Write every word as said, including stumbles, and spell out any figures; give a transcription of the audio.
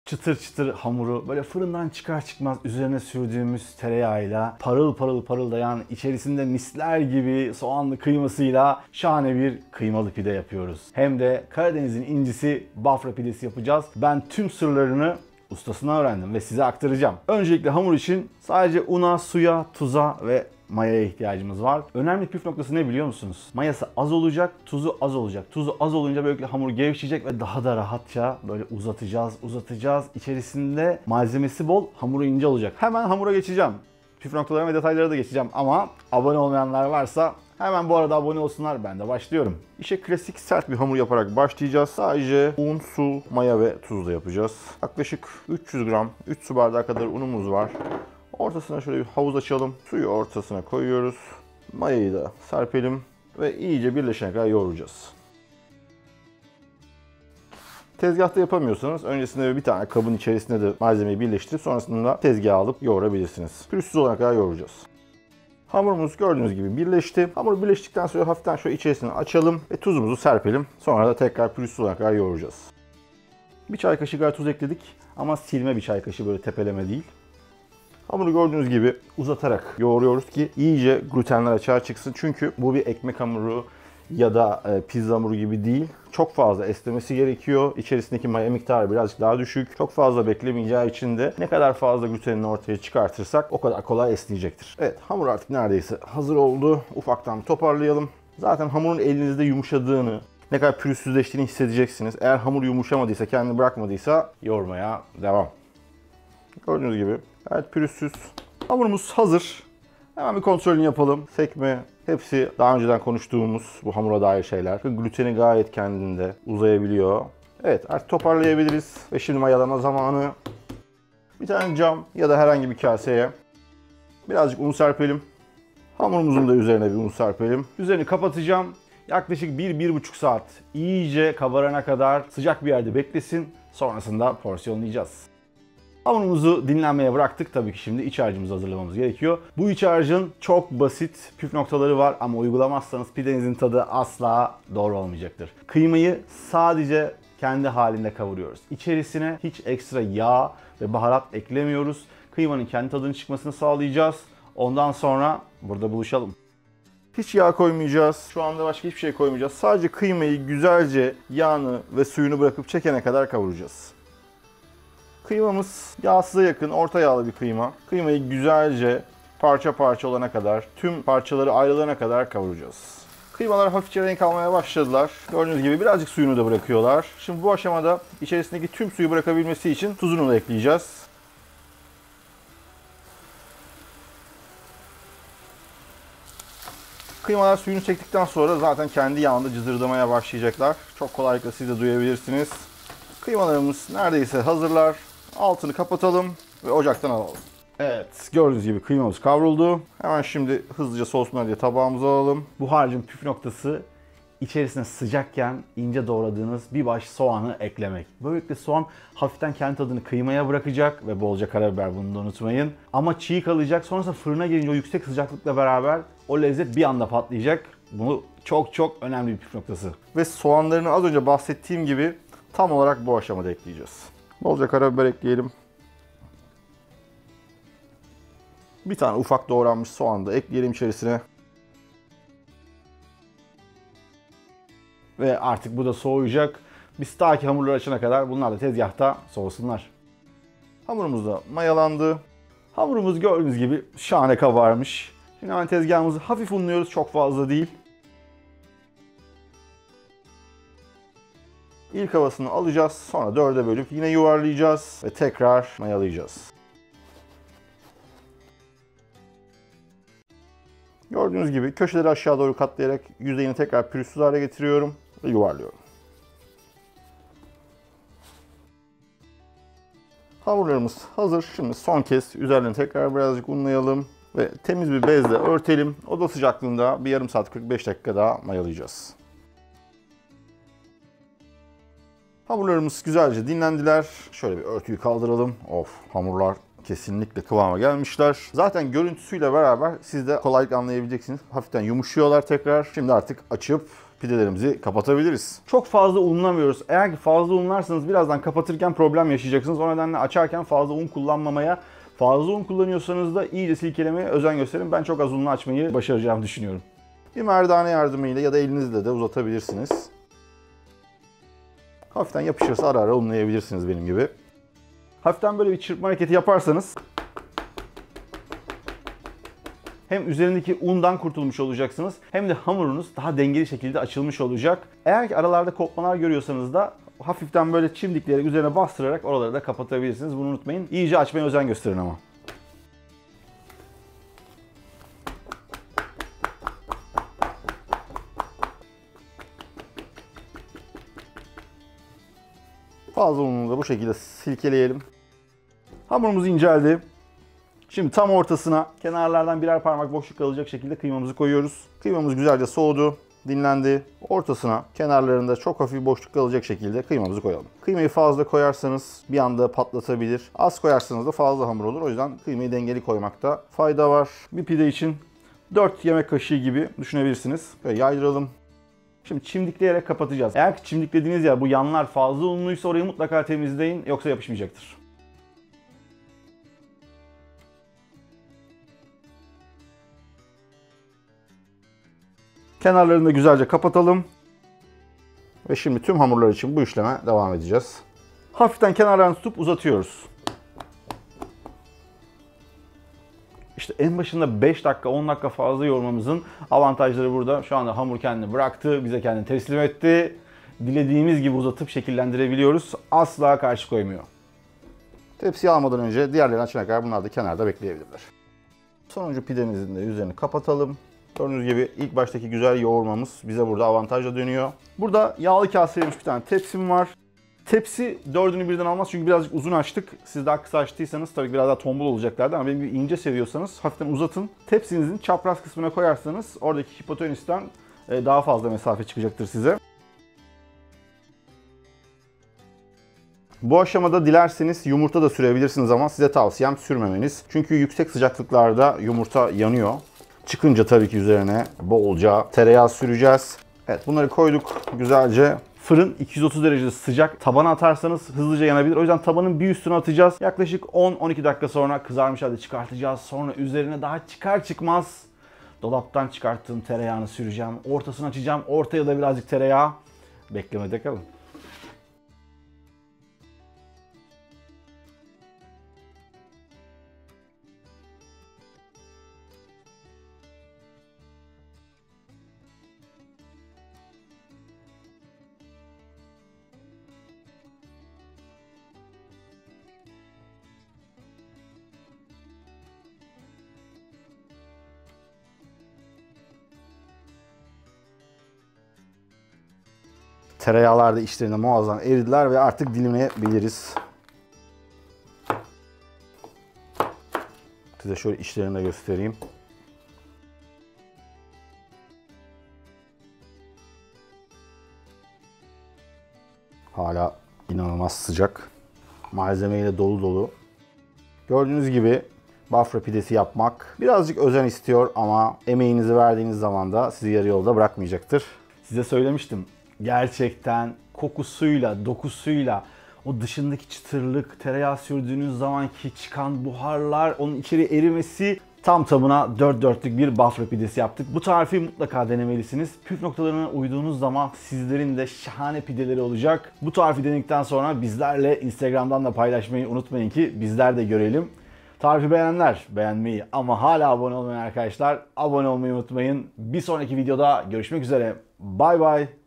çıtır çıtır hamuru böyle fırından çıkar çıkmaz üzerine sürdüğümüz tereyağıyla parıl parıl parıldayan, içerisinde misler gibi soğanlı kıymasıyla şahane bir kıymalı pide yapıyoruz. Hem de Karadeniz'in incisi Bafra pidesi yapacağız. Ben tüm sırlarını ustasına öğrendim ve size aktaracağım. Öncelikle hamur için sadece una, suya, tuza ve mayaya ihtiyacımız var. Önemli püf noktası ne biliyor musunuz? Mayası az olacak, tuzu az olacak. Tuzu az olunca böylelikle hamur gevşeyecek ve daha da rahatça böyle uzatacağız, uzatacağız. İçerisinde malzemesi bol, hamuru ince olacak. Hemen hamura geçeceğim. Püf noktalarına ve detaylara da geçeceğim ama abone olmayanlar varsa hemen bu arada abone olsunlar, ben de başlıyorum. İşe klasik sert bir hamur yaparak başlayacağız. Sadece un, su, maya ve tuzla yapacağız. Yaklaşık üç yüz gram, üç su bardağı kadar unumuz var. Ortasına şöyle bir havuz açalım. Suyu ortasına koyuyoruz. Mayayı da serpelim ve iyice birleşene kadar yoğuracağız. Tezgahta yapamıyorsanız öncesinde bir tane kabın içerisinde de malzemeyi birleştirip sonrasında tezgaha alıp yoğurabilirsiniz. Pürüzsüz olana kadar yoğuracağız. Hamurumuz gördüğünüz gibi birleşti. Hamur birleştikten sonra hafiften şöyle içerisini açalım ve tuzumuzu serpelim. Sonra da tekrar pürüzsüz olana kadar yoğuracağız. Bir çay kaşığı kadar tuz ekledik ama silme bir çay kaşığı, böyle tepeleme değil. Hamuru gördüğünüz gibi uzatarak yoğuruyoruz ki iyice glutenler açığa çıksın. Çünkü bu bir ekmek hamuru ya da pizza hamuru gibi değil. Çok fazla esnemesi gerekiyor. İçerisindeki maya miktarı birazcık daha düşük. Çok fazla beklemeyeceği için de ne kadar fazla glutenini ortaya çıkartırsak o kadar kolay esneyecektir. Evet, hamur artık neredeyse hazır oldu. Ufaktan toparlayalım. Zaten hamurun elinizde yumuşadığını, ne kadar pürüzsüzleştiğini hissedeceksiniz. Eğer hamur yumuşamadıysa, kendini bırakmadıysa yoğurmaya devam. Gördüğünüz gibi evet, pürüzsüz. Hamurumuz hazır. Hemen bir kontrolünü yapalım. Sekme, hepsi daha önceden konuştuğumuz bu hamura dair şeyler. Gluteni gayet kendinde uzayabiliyor. Evet, artık toparlayabiliriz. Ve şimdi mayalama zamanı. Bir tane cam ya da herhangi bir kaseye birazcık un serpelim. Hamurumuzun da üzerine bir un serpelim. Üzerini kapatacağım. Yaklaşık bir bir buçuk saat iyice kabarana kadar sıcak bir yerde beklesin. Sonrasında porsiyonlayacağız. Hamurumuzu dinlenmeye bıraktık. Tabii ki şimdi iç harcımızı hazırlamamız gerekiyor. Bu iç harcın çok basit püf noktaları var ama uygulamazsanız pidenizin tadı asla doğru olmayacaktır. Kıymayı sadece kendi halinde kavuruyoruz. İçerisine hiç ekstra yağ ve baharat eklemiyoruz. Kıymanın kendi tadının çıkmasını sağlayacağız. Ondan sonra burada buluşalım. Hiç yağ koymayacağız. Şu anda başka hiçbir şey koymayacağız. Sadece kıymayı güzelce yağını ve suyunu bırakıp çekene kadar kavuracağız. Kıymamız yağsıza yakın, orta yağlı bir kıyma. Kıymayı güzelce parça parça olana kadar, tüm parçaları ayrılana kadar kavuracağız. Kıymalar hafifçe renk almaya başladılar. Gördüğünüz gibi birazcık suyunu da bırakıyorlar. Şimdi bu aşamada içerisindeki tüm suyu bırakabilmesi için tuzunu da ekleyeceğiz. Kıymalar suyunu çektikten sonra zaten kendi yağında cızırdamaya başlayacaklar. Çok kolaylıkla siz de duyabilirsiniz. Kıymalarımız neredeyse hazırlar. Altını kapatalım ve ocaktan alalım. Evet, gördüğünüz gibi kıymamız kavruldu. Hemen şimdi hızlıca soğusunlar diye tabağımıza alalım. Bu harcın püf noktası içerisine sıcakken ince doğradığınız bir baş soğanı eklemek. Böylelikle soğan hafiften kendi tadını kıymaya bırakacak ve bolca karabiber, bunu da unutmayın. Ama çiğ kalacak. Sonrasında fırına gelince o yüksek sıcaklıkla beraber o lezzet bir anda patlayacak. Bu çok çok önemli bir püf noktası. Ve soğanlarını az önce bahsettiğim gibi tam olarak bu aşamada ekleyeceğiz. Bolca karabiber ekleyelim. Bir tane ufak doğranmış soğan da ekleyelim içerisine. Ve artık bu da soğuyacak. Biz ta ki hamurları açana kadar bunlar da tezgahta soğusunlar. Hamurumuz da mayalandı. Hamurumuz gördüğünüz gibi şahane kabarmış. Şimdi hemen tezgahımızı hafif unluyoruz, çok fazla değil. İlk havasını alacağız, sonra dörde bölüp yine yuvarlayacağız ve tekrar mayalayacağız. Gördüğünüz gibi köşeleri aşağı doğru katlayarak yüzeyini tekrar pürüzsüz hale getiriyorum ve yuvarlıyorum. Hamurlarımız hazır. Şimdi son kez üzerlerini tekrar birazcık unlayalım ve temiz bir bezle örtelim. Oda sıcaklığında bir yarım saat kırk beş dakika daha mayalayacağız. Hamurlarımız güzelce dinlendiler. Şöyle bir örtüyü kaldıralım. Of, hamurlar kesinlikle kıvama gelmişler. Zaten görüntüsüyle beraber siz de kolaylıkla anlayabileceksiniz. Hafiften yumuşuyorlar tekrar. Şimdi artık açıp pidelerimizi kapatabiliriz. Çok fazla unlamıyoruz. Eğer ki fazla unlarsanız birazdan kapatırken problem yaşayacaksınız. O nedenle açarken fazla un kullanmamaya, fazla un kullanıyorsanız da iyice silkelemeye özen gösterin. Ben çok az unla açmayı başaracağımı düşünüyorum. Bir merdane yardımıyla ya da elinizle de uzatabilirsiniz. Hafiften yapışırsa ara ara unlayabilirsiniz benim gibi. Hafiften böyle bir çırpma hareketi yaparsanız hem üzerindeki undan kurtulmuş olacaksınız hem de hamurunuz daha dengeli şekilde açılmış olacak. Eğer ki aralarda kopmalar görüyorsanız da hafiften böyle çimdikleyerek üzerine bastırarak oraları da kapatabilirsiniz. Bunu unutmayın. İyice açmaya özen gösterin ama. Fazla ununu da bu şekilde silkeleyelim. Hamurumuz inceldi. Şimdi tam ortasına kenarlardan birer parmak boşluk kalacak şekilde kıymamızı koyuyoruz. Kıymamız güzelce soğudu, dinlendi. Ortasına kenarlarında çok hafif boşluk kalacak şekilde kıymamızı koyalım. Kıymayı fazla koyarsanız bir anda patlatabilir. Az koyarsanız da fazla hamur olur. O yüzden kıymayı dengeli koymakta fayda var. Bir pide için dört yemek kaşığı gibi düşünebilirsiniz. Böyle yaydıralım. Şimdi çimdikleyerek kapatacağız. Eğer ki çimdiklediğiniz yer bu yanlar fazla unluysa orayı mutlaka temizleyin, yoksa yapışmayacaktır. Kenarlarını da güzelce kapatalım. Ve şimdi tüm hamurlar için bu işleme devam edeceğiz. Hafiften kenarlarını tutup uzatıyoruz. İşte en başında beş dakika on dakika fazla yoğurmamızın avantajları burada. Şu anda hamur kendini bıraktı, bize kendini teslim etti. Dilediğimiz gibi uzatıp şekillendirebiliyoruz. Asla karşı koymuyor. Tepsiye almadan önce diğerlerini açana kadar bunlar da kenarda bekleyebilirler. Sonuncu pidemizin de üzerini kapatalım. Gördüğünüz gibi ilk baştaki güzel yoğurmamız bize burada avantajla dönüyor. Burada yağlı kağıt serilmiş bir tane tepsim var. Tepsi dördünü birden almaz çünkü birazcık uzun açtık. Siz daha kısa açtıysanız tabii biraz daha tombul olacaklardı ama benim gibi ince seviyorsanız hafiften uzatın. Tepsinizin çapraz kısmına koyarsanız oradaki hipotenüsten daha fazla mesafe çıkacaktır size. Bu aşamada dilerseniz yumurta da sürebilirsiniz ama size tavsiyem sürmemeniz. Çünkü yüksek sıcaklıklarda yumurta yanıyor. Çıkınca tabii ki üzerine bolca tereyağı süreceğiz. Evet, bunları koyduk güzelce. Fırın iki yüz otuz derecede sıcak. Tabana atarsanız hızlıca yanabilir. O yüzden tabanın bir üstüne atacağız. Yaklaşık on on iki dakika sonra kızarmış halde çıkartacağız. Sonra üzerine daha çıkar çıkmaz dolaptan çıkarttığım tereyağını süreceğim. Ortasını açacağım. Ortaya da birazcık tereyağı. Beklemede kalın. Tereyağlar da içlerinde muazzam eridiler ve artık dilimleyebiliriz. Size şöyle içlerini de göstereyim. Hala inanılmaz sıcak. Malzemeyle dolu dolu. Gördüğünüz gibi Bafra pidesi yapmak birazcık özen istiyor ama emeğinizi verdiğiniz zaman da sizi yarı yolda bırakmayacaktır. Size söylemiştim. Gerçekten kokusuyla, dokusuyla, o dışındaki çıtırlık, tereyağı sürdüğünüz zamanki çıkan buharlar, onun içeri erimesi tam tamına dört dörtlük bir Bafra pidesi yaptık. Bu tarifi mutlaka denemelisiniz. Püf noktalarına uyduğunuz zaman sizlerin de şahane pideleri olacak. Bu tarifi denedikten sonra bizlerle Instagram'dan da paylaşmayı unutmayın ki bizler de görelim. Tarifi beğenenler beğenmeyi ama hala abone olmayan arkadaşlar abone olmayı unutmayın. Bir sonraki videoda görüşmek üzere. Bay bay.